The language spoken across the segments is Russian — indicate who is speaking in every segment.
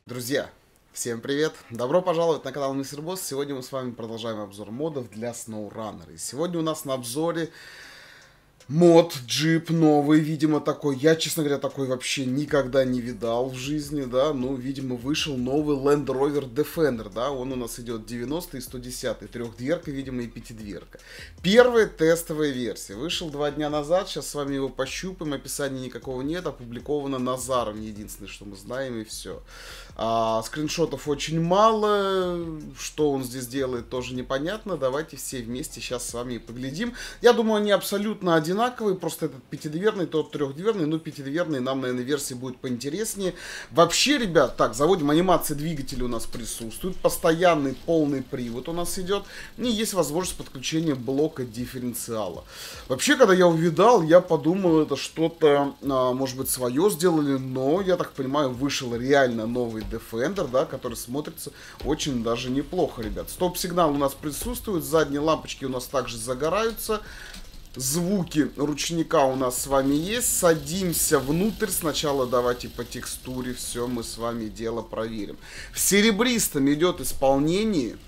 Speaker 1: Друзья, всем привет! Добро пожаловать на канал Мистер Босс. Сегодня мы с вами продолжаем обзор модов для SnowRunner. И сегодня у нас на обзоре мод, джип новый, видимо, такой. Я, честно говоря, такой вообще никогда не видал в жизни, да. Ну, видимо, вышел новый Land Rover Defender, да. Он у нас идет 90 и 110, трехдверка, видимо, и пятидверка. Первая тестовая версия. Вышел 2 дня назад, сейчас с вами его пощупаем. Описания никакого нет, опубликовано Назаром, единственное, что мы знаем, и все. Скриншотов очень мало, что он здесь делает, тоже непонятно. Давайте все вместе сейчас с вами поглядим. Я думаю, они абсолютно одинаковые, просто этот пятидверный, тот трехдверный, но пятидверный нам, наверное, версии будет поинтереснее. Вообще, ребят, так, заводим, анимация двигателя у нас присутствует, постоянный полный привод у нас идет, и есть возможность подключения блока дифференциала. Вообще, когда я увидал, я подумал, это что-то, может быть, свое сделали, но, я так понимаю, вышел реально новый Defender, да, который смотрится очень даже неплохо, ребят. Стоп-сигнал у нас присутствует, задние лампочки у нас также загораются. Звуки ручника у нас с вами есть. Садимся внутрь. Сначала давайте по текстуре все мы с вами дело проверим. В серебристом идет исполнение.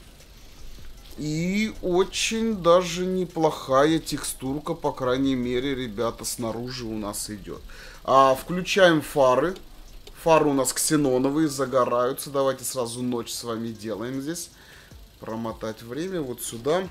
Speaker 1: И очень даже неплохая текстурка, по крайней мере, ребята, снаружи у нас идет. Включаем фары. Фары у нас ксеноновые, загораются. Давайте сразу ночь с вами делаем здесь. Промотать время вот сюда.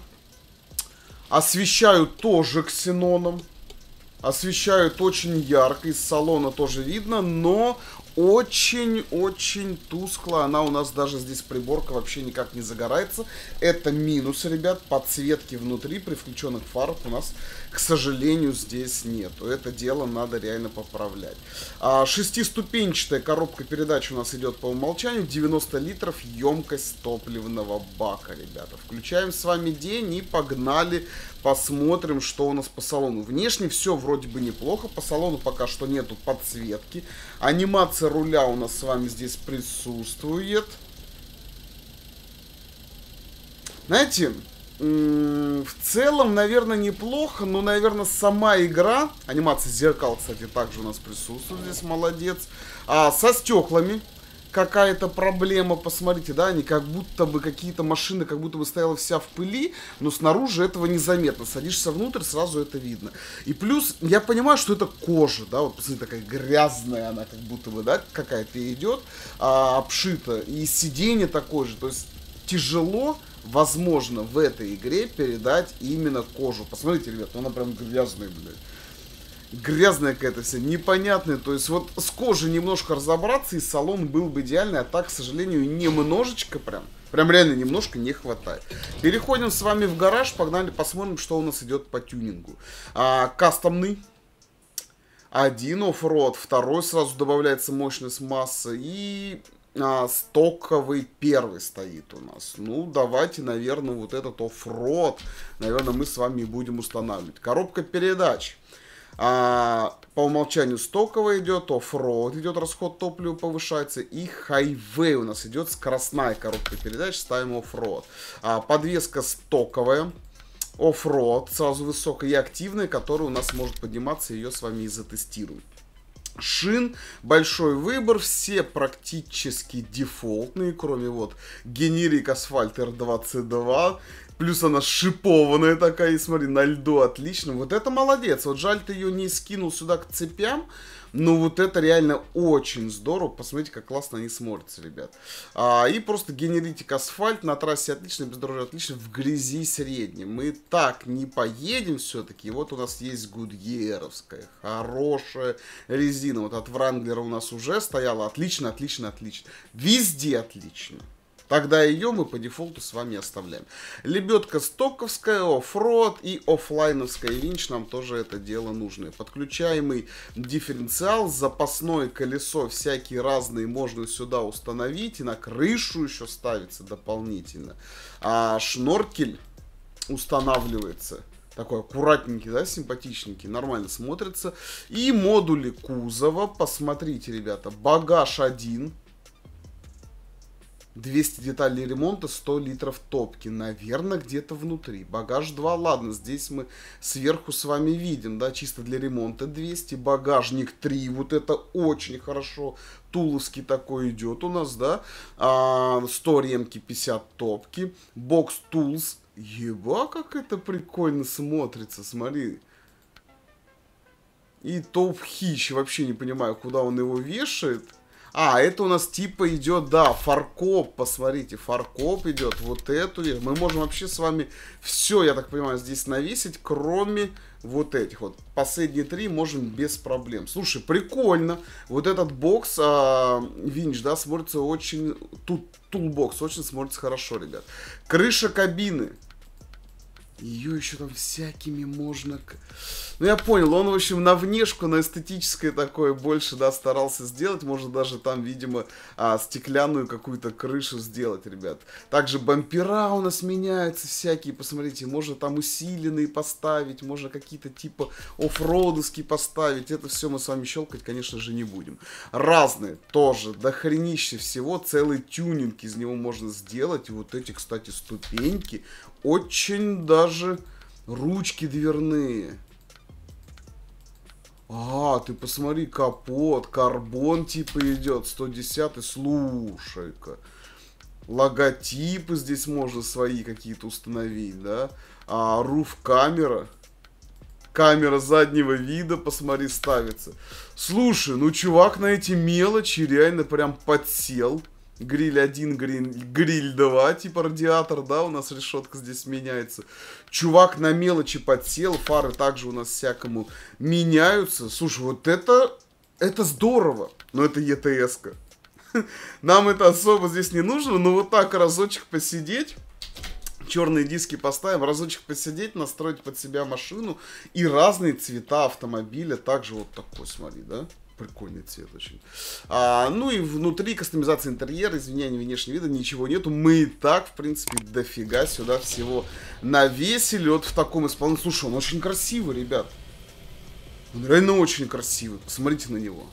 Speaker 1: Освещают тоже ксеноном. Освещают очень ярко. Из салона тоже видно, но очень-очень тускло. Она у нас даже здесь приборка вообще никак не загорается. Это минус, ребят. Подсветки внутри при включенных фарах у нас, к сожалению, здесь нету. Это дело надо реально поправлять. Шестиступенчатая коробка передач у нас идет по умолчанию. 90 литров емкость топливного бака, ребята. Включаем с вами день и погнали. Посмотрим, что у нас по салону. Внешне все вроде бы неплохо. По салону пока что нету подсветки. Анимация руля у нас с вами здесь присутствует. Знаете, в целом, наверное, неплохо, но, наверное, сама игра, анимация зеркал, кстати, также у нас присутствует здесь, молодец. Со стеклами какая-то проблема, посмотрите, да, они как будто бы, какие-то машины, как будто бы стояла вся в пыли, но снаружи этого незаметно. Садишься внутрь, сразу это видно. И плюс, я понимаю, что это кожа, да, вот посмотрите, такая грязная она как будто бы, да, какая-то идет, обшита, и сиденье такое же, то есть тяжело, возможно, в этой игре передать именно кожу. Посмотрите, ребят, она прям грязная, блядь. Грязная какая-то вся, непонятная. То есть вот с кожей немножко разобраться, и салон был бы идеальный, а так, к сожалению, немножечко прям реально немножко не хватает. Переходим с вами в гараж, погнали, посмотрим, что у нас идет по тюнингу. Кастомный. Один оффроад, второй сразу добавляется мощность массы, и стоковый первый стоит у нас. Ну, давайте, наверное, вот этот оффроад, наверное, мы с вами будем устанавливать. Коробка передач. По умолчанию стоковая идет, оффроад идет, расход топлива повышается, и хайвей у нас идет скоростная коробка передач, ставим оффроад. Подвеска стоковая, оффроад сразу высокая и активная, которая у нас может подниматься, ее с вами и затестируем. Шин, большой выбор, все практически дефолтные, кроме вот генерик асфальт R22. Плюс она шипованная такая, и смотри, на льду отлично. Вот это молодец. Вот жаль, ты ее не скинул сюда к цепям. Но вот это реально очень здорово. Посмотрите, как классно они смотрятся, ребят. И просто генеритик асфальт на трассе отлично, бездорожье отлично, в грязи среднем. Мы так не поедем все-таки. Вот у нас есть гудьеровская, хорошая резина. Вот от Вранглера у нас уже стояла. Отлично, отлично, отлично. Везде отлично. Тогда ее мы по дефолту с вами оставляем. Лебедка стоковская, оффроад и оффлайновская винч. Нам тоже это дело нужно. Подключаемый дифференциал, запасное колесо всякие разные можно сюда установить. И на крышу еще ставится дополнительно. Шноркель устанавливается. Такой аккуратненький, да, симпатичненький, нормально смотрится. И модули кузова. Посмотрите, ребята, багаж один. 200 деталей ремонта, 100 литров топки. Наверное, где-то внутри. Багаж 2, ладно, здесь мы сверху с вами видим, да, чисто для ремонта 200. Багажник 3, вот это очень хорошо. Туловский такой идет у нас, да. 100 ремки, 50 топки. Бокс Tools. Еба, как это прикольно смотрится, смотри. И топ хищ, вообще не понимаю, куда он его вешает. Это у нас типа идет, да, фаркоп, посмотрите, фаркоп идет, вот эту. Мы можем вообще с вами все, я так понимаю, здесь навесить, кроме вот этих вот. Последние 3 можем без проблем. Слушай, прикольно. Вот этот бокс, винч, да, смотрится очень, тулбокс, очень смотрится хорошо, ребят. Крыша кабины. Ее еще там всякими можно... Ну, я понял, он, в общем, на внешку, на эстетическое такое больше, да, старался сделать. Может, даже там, видимо, стеклянную какую-то крышу сделать, ребят. Также бампера у нас меняются всякие, посмотрите. Можно там усиленные поставить, можно какие-то типа оффроудовские поставить. Это все мы с вами щелкать, конечно же, не будем. Разные тоже, дохренище всего. Целый тюнинг из него можно сделать. И вот эти, кстати, ступеньки очень даже ручки дверные. Ты посмотри, капот, карбон типа идет, 110-й, слушай-ка. Логотипы здесь можно свои какие-то установить, да. Руф-камера. Камера заднего вида, посмотри, ставится. Слушай, ну чувак на эти мелочи реально прям подсел. Гриль 1, гриль 2, типа радиатор, да, у нас решетка здесь меняется. Чувак на мелочи подсел, фары также у нас всякому меняются. Слушай, вот это здорово, но это ЕТС-ка. Нам это особо здесь не нужно, но вот так разочек посидеть, черные диски поставим, разочек посидеть, настроить под себя машину и разные цвета автомобиля, также вот такой, смотри, да. Прикольный цвет очень. Ну и внутри кастомизация интерьера, извиняюсь, внешнего вида, ничего нету. Мы и так, в принципе, дофига сюда всего навесили. Вот в таком исполнении. Слушай, он очень красивый, ребят. Он реально очень красивый. Посмотрите на него.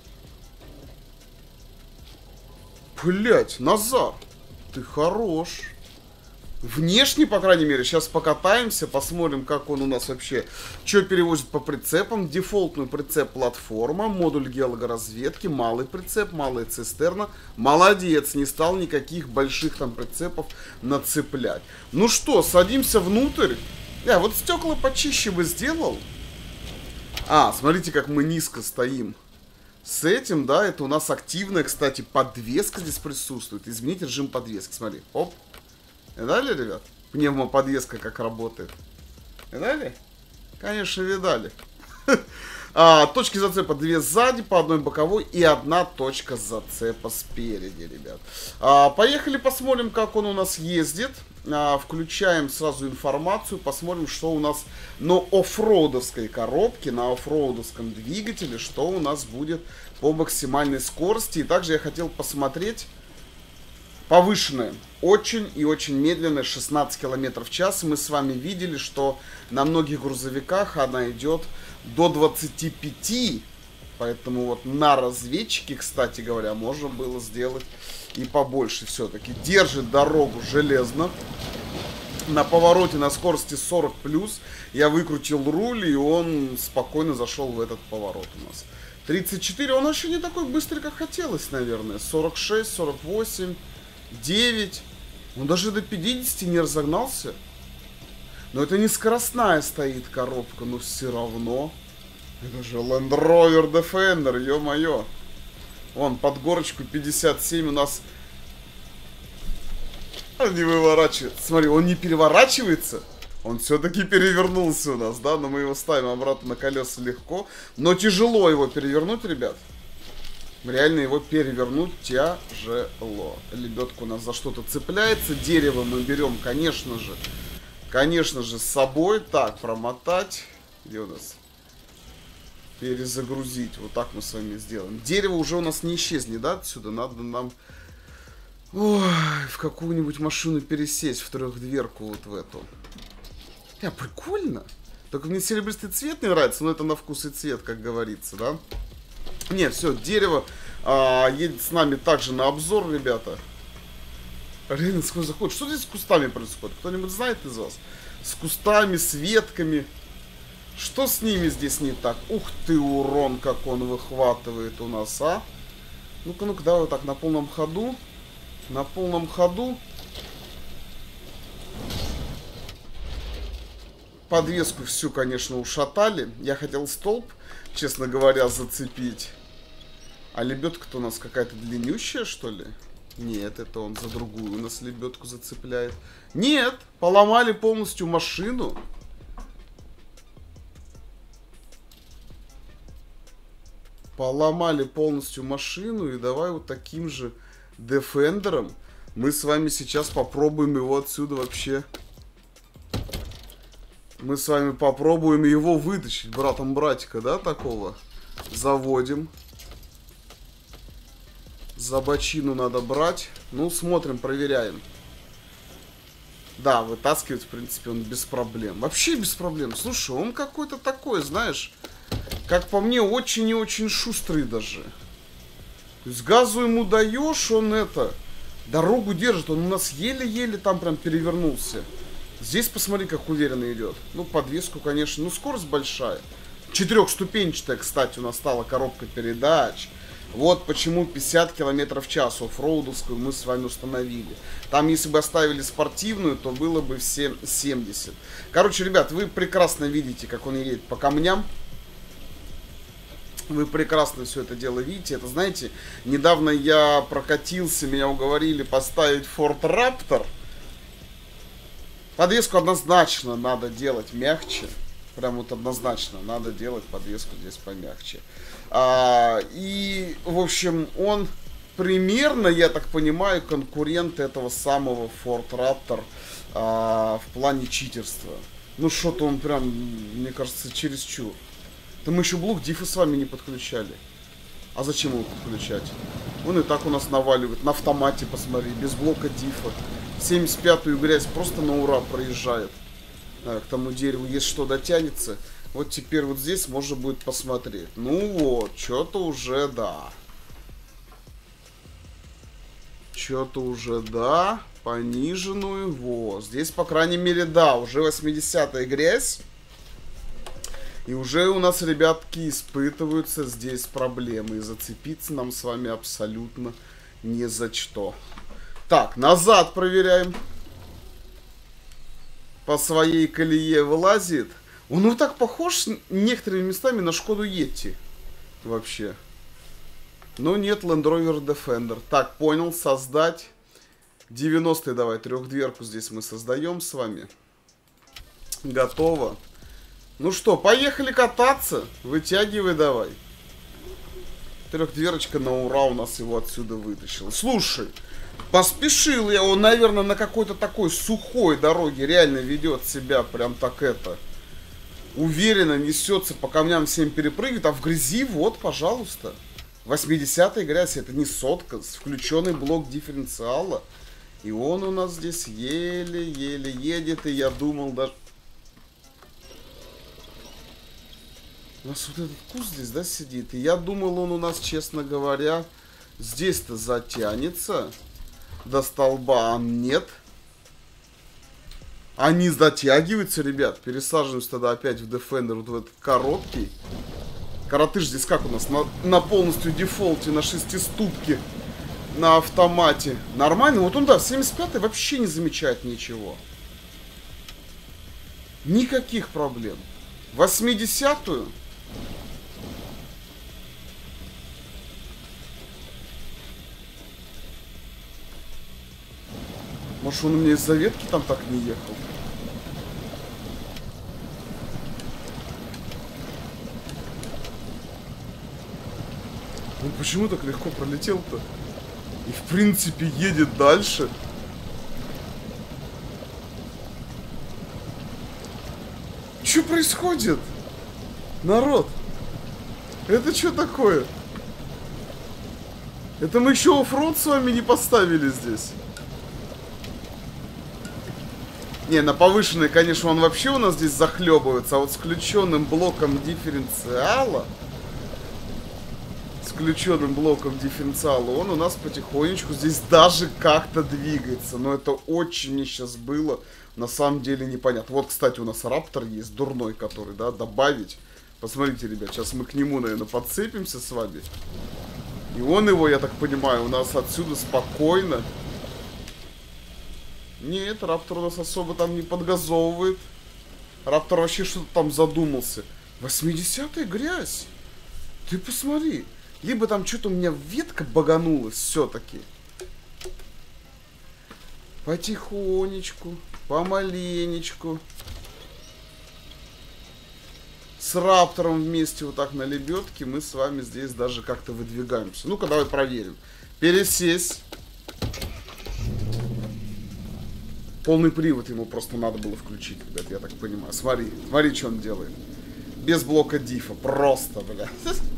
Speaker 1: Блять, Назар, ты хорош. Внешне, по крайней мере, сейчас покатаемся, посмотрим, как он у нас вообще, что перевозит по прицепам. Дефолтную прицеп-платформа, модуль геологоразведки, малый прицеп, малая цистерна. Молодец, не стал никаких больших там прицепов нацеплять. Ну что, садимся внутрь. Вот стекла почище бы сделал. Смотрите, как мы низко стоим. С этим, да, это у нас активная, кстати, подвеска здесь присутствует. Изменить режим подвески, смотри, оп. Видали, ребят? Пневмоподвеска как работает. Видали? Конечно, видали. Точки зацепа 2 сзади, по одной боковой и 1 точка зацепа спереди, ребят. Поехали посмотрим, как он у нас ездит. Включаем сразу информацию, посмотрим, что у нас на оффроудовской коробке, на оффроудовском двигателе, что у нас будет по максимальной скорости. И также я хотел посмотреть повышенная, очень и очень медленная, 16 км в час. Мы с вами видели, что на многих грузовиках она идет до 25. Поэтому вот на разведчике, кстати говоря, можно было сделать и побольше все-таки. Держит дорогу железно. На повороте на скорости 40+. Я выкрутил руль, и он спокойно зашел в этот поворот у нас. 34, он еще не такой быстрый, как хотелось, наверное. 46, 48... 9. Он даже до 50 не разогнался. Но это не скоростная стоит коробка, но все равно. Это же Land Rover Defender, ё-моё. Вон, под горочку 57 у нас. Он не выворачивается. Смотри, он не переворачивается. Он все-таки перевернулся у нас, да? Но мы его ставим обратно на колеса легко. Но тяжело его перевернуть, ребят. Реально его перевернуть тяжело. Лебедка у нас за что-то цепляется. Дерево мы берем, конечно же, с собой. Так, промотать. Где у нас? Перезагрузить. Вот так мы с вами сделаем. Дерево уже у нас не исчезнет, да, отсюда? Надо нам... Ой, в какую-нибудь машину пересесть, в трехдверку вот в эту. Прикольно. Только мне серебристый цвет не нравится, но это на вкус и цвет, как говорится, да? Нет, все, дерево едет с нами также на обзор, ребята. Реально сквозь заход. Что здесь с кустами происходит? Кто-нибудь знает из вас? С кустами, с ветками. Что с ними здесь не так? Ух ты, урон, как он выхватывает у нас, а? Ну-ка, ну-ка, давай вот так, на полном ходу. На полном ходу. Подвеску всю, конечно, ушатали. Я хотел столб, честно говоря, зацепить. А лебедка-то у нас какая-то длиннющая, что ли? Нет, это он за другую у нас лебедку зацепляет. Нет, поломали полностью машину. Поломали полностью машину. И давай вот таким же Defender'ом мы с вами сейчас попробуем его отсюда вообще... Мы с вами попробуем его вытащить. Братом-братика, да, такого? Заводим. За бочину надо брать. Ну, смотрим, проверяем. Да, вытаскивать, в принципе, он без проблем. Вообще без проблем. Слушай, он какой-то такой, знаешь, как по мне, очень и очень шустрый даже. То есть газу ему даешь, он это... Дорогу держит. Он у нас еле-еле там прям перевернулся. Здесь посмотри, как уверенно идет. Ну, подвеску, конечно. Ну, скорость большая. 4-ступенчатая, кстати, у нас стала коробка передач. Вот почему 50 км в час оффроудовскую мы с вами установили. Там, если бы оставили спортивную, то было бы все 70. Короче, ребят, вы прекрасно видите, как он едет по камням. Вы прекрасно все это дело видите. Это, знаете, недавно я прокатился, меня уговорили поставить Ford Raptor. Подвеску однозначно надо делать мягче. Прям вот однозначно надо делать подвеску здесь помягче. И, в общем, он примерно, я так понимаю, конкурент этого самого Ford Raptor в плане читерства. Ну, что-то он прям, мне кажется, чересчур. Да мы еще блок дифа с вами не подключали. А зачем его подключать? Он и так у нас наваливает. На автомате, посмотри, без блока дифа. 75-ю грязь просто на ура проезжает. К тому дереву, если что, дотянется. Вот теперь вот здесь можно будет посмотреть. Ну вот, что-то уже да. Что-то уже да. Пониженную. Вот. Здесь, по крайней мере, да. Уже 80-я грязь. И уже у нас, ребятки, испытываются здесь проблемы. И зацепиться нам с вами абсолютно не за что. Так, назад проверяем. По своей колее вылазит. Он вот так похож некоторыми местами на Шкоду Йети. Вообще. Но нет, Land Rover Defender. Так, понял, создать. 90-й давай, трехдверку здесь мы создаем с вами. Готово. Ну что, поехали кататься. Вытягивай давай. Трехдверочка на ура у нас его отсюда вытащила. Слушай, поспешил я. Он, наверное, на какой-то такой сухой дороге реально ведет себя прям так это. Уверенно несется по камням, всем перепрыгивает. А в грязи, вот, пожалуйста. 80-я грязь, это не сотка. Включенный блок дифференциала. И он у нас здесь еле-еле едет. И я думал даже... У нас вот этот куст здесь, да, сидит. И я думал, он у нас, честно говоря, здесь-то затянется до столба, а нет. Они затягиваются, ребят. Пересаживаемся тогда опять в Defender, вот в этот короткий. Коротыш здесь как у нас? На полностью дефолте, на 6-ступке. На автомате. Нормально. Вот он, да, в 75-й вообще не замечает ничего. Никаких проблем. 80-ю. Может, он у меня из-за ветки там так не ехал? Он почему так легко пролетел-то? И, в принципе, едет дальше. Что происходит? Народ. Это что такое? Это мы еще оффроуд с вами не поставили здесь. Не, на повышенной, конечно, он вообще у нас здесь захлебывается. А вот с включенным блоком дифференциала... С включенным блоком дифференциала, он у нас потихонечку здесь даже как-то двигается. Но это очень мне сейчас было на самом деле непонятно. Вот, кстати, у нас раптор есть, дурной который, да, добавить. Посмотрите, ребят, сейчас мы к нему, наверное, подцепимся с вами. И он его, я так понимаю, у нас отсюда спокойно. Нет, раптор у нас особо там не подгазовывает. Раптор вообще что-то там задумался. 80-я грязь. Ты посмотри. Либо там что-то у меня ветка баганулась все-таки. Потихонечку, помаленечку. С раптором вместе вот так на лебедке мы с вами здесь даже как-то выдвигаемся. Ну-ка, давай проверим. Пересесть. Полный привод ему просто надо было включить, ребят, я так понимаю. Смотри, смотри, что он делает. Без блока дифа. Просто, бля.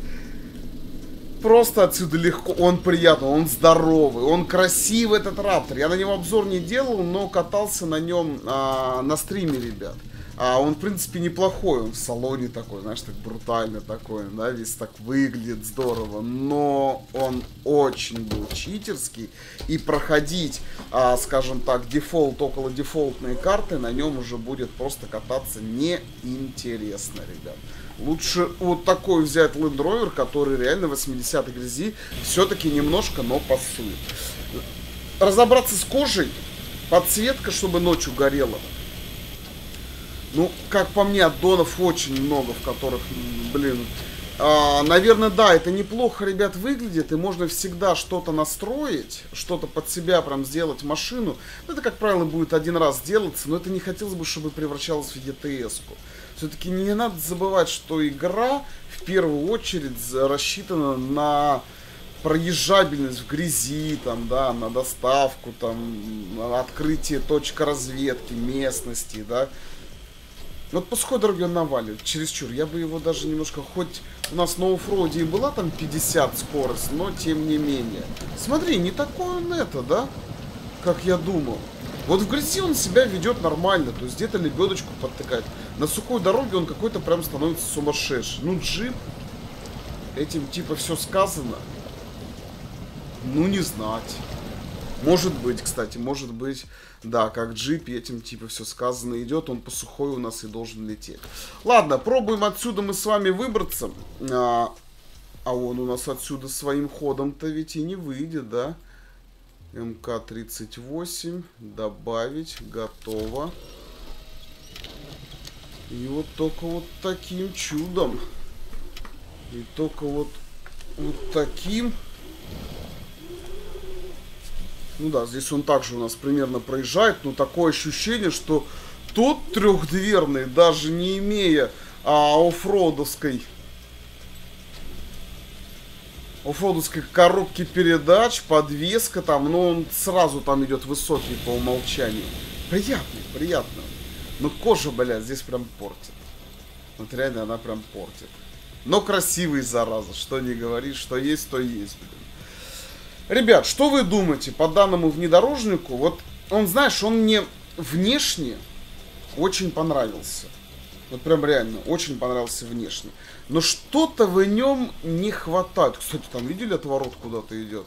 Speaker 1: Просто отсюда легко. Он приятный, он здоровый, он красивый, этот раптор. Я на него обзор не делал, но катался на нем на стриме, ребят. Он, в принципе, неплохой. Он в салоне такой, знаешь, так брутально такой, да, весь так выглядит здорово. Но он очень был читерский. И проходить, скажем так, дефолт, около дефолтной карты на нем уже будет просто кататься неинтересно, ребят. Лучше вот такой взять Land Rover, который реально 80-й грязи все-таки немножко, но пасует. Разобраться с кожей, подсветка, чтобы ночью горела. Ну, как по мне, аддонов очень много, в которых, блин... наверное, да, это неплохо, ребят, выглядит, и можно всегда что-то настроить, что-то под себя прям сделать машину. Это, как правило, будет один раз делаться, но это не хотелось бы, чтобы превращалось в ETS-ку. Все-таки не надо забывать, что игра в первую очередь рассчитана на проезжабельность в грязи, там, да, на доставку, там, на открытие точек разведки, местности, да. Вот по сухой дороге он наваливает, чересчур. Я бы его даже немножко, хоть у нас на оффроуде и была там 50 скорость, но тем не менее. Смотри, не такой он это, да, как я думал. Вот в грязи он себя ведет нормально, то есть где-то лебедочку подтыкает. На сухой дороге он какой-то прям становится сумасшедший. Ну, джип, этим типа все сказано. Ну, не знать. Может быть, кстати, может быть, да, как джип, этим типа все сказано идет, он по сухой у нас и должен лететь. Ладно, пробуем отсюда мы с вами выбраться. А он у нас отсюда своим ходом-то ведь и не выйдет, да? МК-38, добавить, готово. И вот только вот таким чудом. И только вот таким... Ну да, здесь он также у нас примерно проезжает, но такое ощущение, что тот трехдверный, даже не имея оффроудовской коробки передач, подвеска там, но он сразу там идет высокий по умолчанию. Приятный, приятно. Но кожа, блядь, здесь прям портит. Вот реально она прям портит. Но красивый, зараза, что не говори, что есть, то есть, блин. Ребят, что вы думаете по данному внедорожнику? Вот он, знаешь, он мне внешне очень понравился. Вот прям реально, очень понравился внешне. Но что-то в нем не хватает. Кстати, там видели, отворот куда-то идет?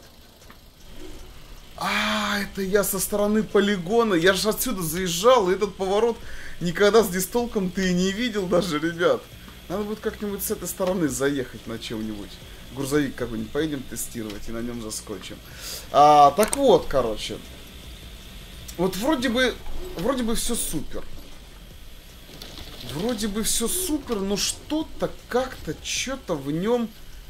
Speaker 1: Это я со стороны полигона. Я же отсюда заезжал, и этот поворот никогда здесь толком ты и не видел даже, ребят. Надо будет как-нибудь с этой стороны заехать на чем-нибудь. Грузовик какой-нибудь поедем тестировать и на нем заскочим. Так вот, короче. Вот вроде бы все супер. Вроде бы все супер, но что-то как-то, что-то в нем...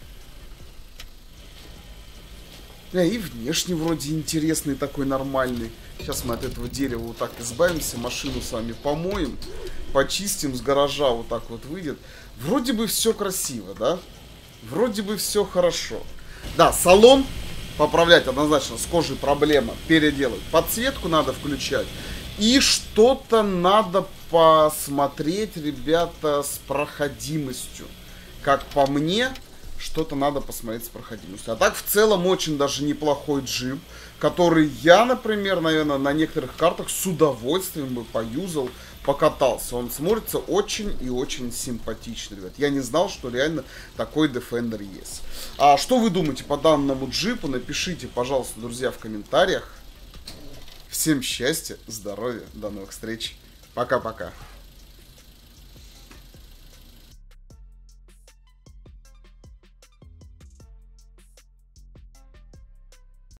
Speaker 1: И внешне вроде интересный такой, нормальный. Сейчас мы от этого дерева вот так избавимся, машину с вами помоем, почистим, с гаража вот так вот выйдет. Вроде бы все красиво, да? Вроде бы все хорошо. Да, салон поправлять однозначно, с кожей проблема, переделать. Подсветку надо включать. И что-то надо посмотреть, ребята, с проходимостью. Как по мне, что-то надо посмотреть с проходимостью. А так, в целом, очень даже неплохой джип, который я, например, наверное, на некоторых картах с удовольствием бы поюзал. покатался. Он смотрится очень и очень симпатично, ребят. Я не знал, что реально такой Defender есть. А что вы думаете по данному джипу? Напишите, пожалуйста, друзья, в комментариях. Всем счастья, здоровья, до новых встреч. Пока-пока.